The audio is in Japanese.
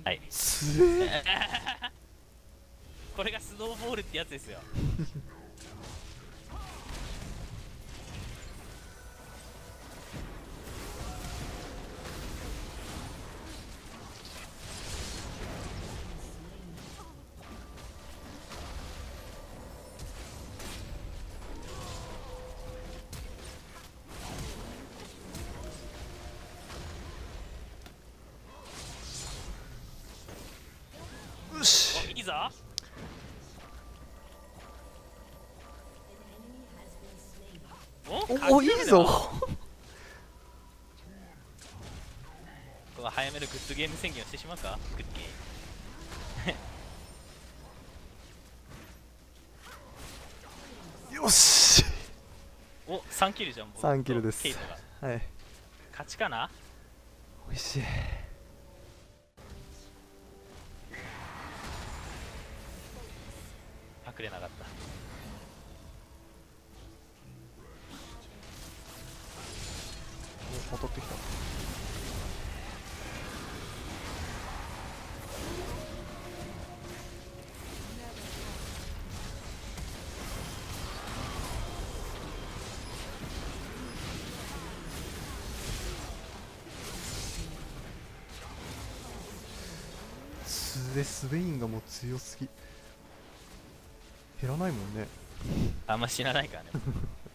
はい。 つえ。 これがスノーボールってやつですよ。 よし。 お、いいぞ。 お、いいぞ。 ここ早めのグッドゲーム宣言をしてしまうか、グッゲよし。 ー。お、3キルじゃん。僕 3キルです。 ケイトがはい。 勝ちかな。 おいしい。 隠れなかった。 お、戻ってきた。スウェインがもう強すぎ。減らないもんね。 あんま知らないからね。